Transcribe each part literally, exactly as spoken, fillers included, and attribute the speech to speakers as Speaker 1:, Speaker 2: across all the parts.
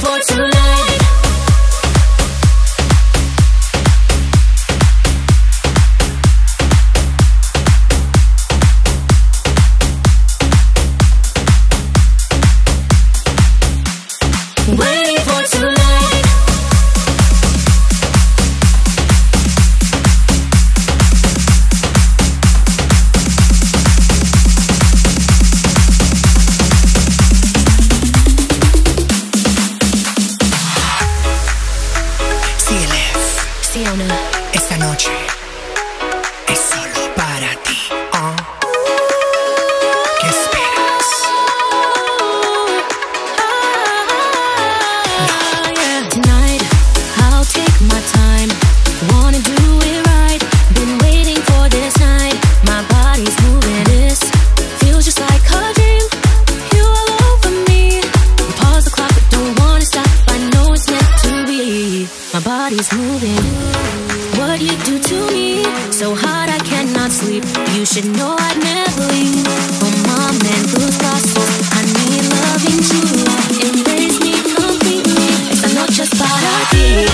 Speaker 1: for tonight. Waiting for tonight. Sionna,
Speaker 2: esta noche es solo para ti. Oh. ¿Qué esperas?
Speaker 1: No. Yeah. Tonight, I'll take my time. Wanna do it right. Been waiting for this night. My body's moving. This feels just like a dream. You all over me. Pause the clock, but don't wanna stop. I know it's meant to be. My body's moving. What you do to me, so hard I cannot sleep. You should know I'd never leave. Tomame and brazos, I need loving chulo. Embrace me completely. Esta noche es para ti.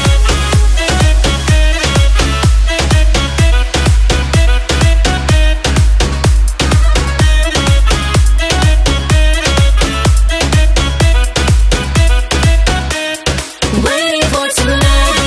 Speaker 1: Waiting for tonight.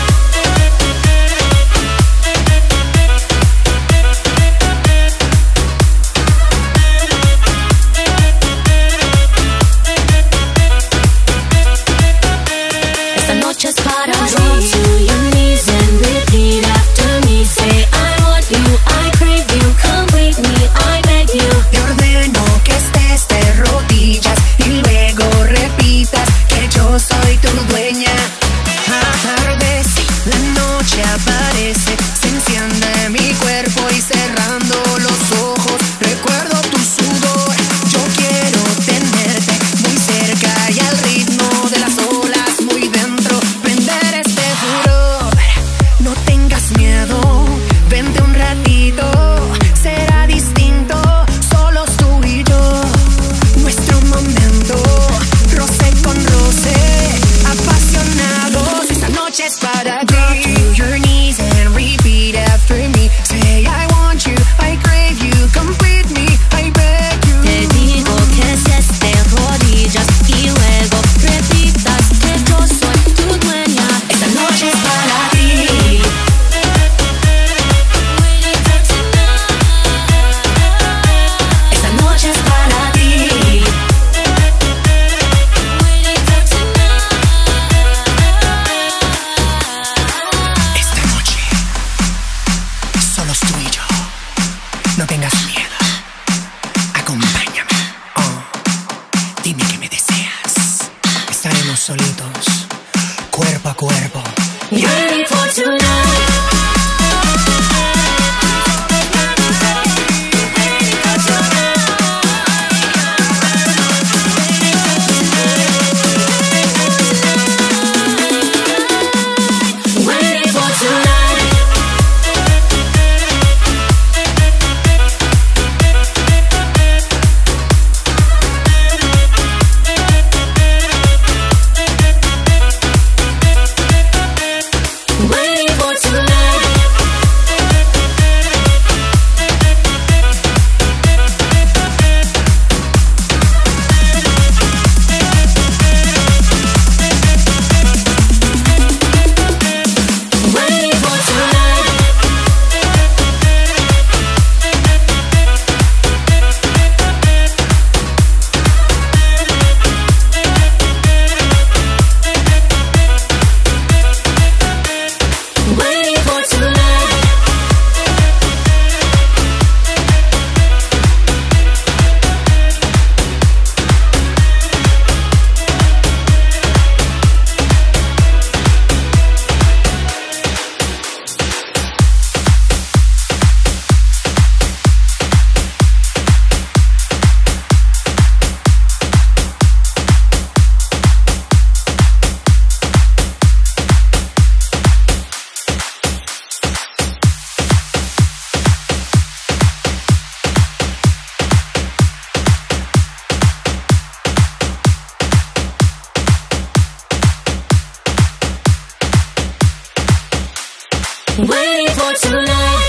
Speaker 1: Just para drop to your knees and repeat after me. Say I want you, I crave you, complete me, I beg you.
Speaker 2: Te ordeno que estés de rodillas y luego repitas que yo soy tu dueña. Atardece, la noche aparece, se enciende mi cuerpo y cerrando los ojos recuerdo tu sudor. Yo quiero tenerte muy cerca y al ritmo de las olas muy dentro. No tengas miedo, vente un ratito, será distinto, solos tú y yo. Nuestro momento, roce con roce, apasionados, esta noche es para ti. Drop to your knees and repeat after me. Say I want you, I crave you, complete me, I beg you.
Speaker 1: Te digo que estés de rodillas y luego repitas que yo soy tu dueña. Esta noche es para ti.
Speaker 2: No tengas miedo, acompáñame, oh. Dime que me deseas, estaremos solitos, cuerpo a cuerpo.
Speaker 1: Waiting for tonight. Waiting for tonight. waiting for tonight.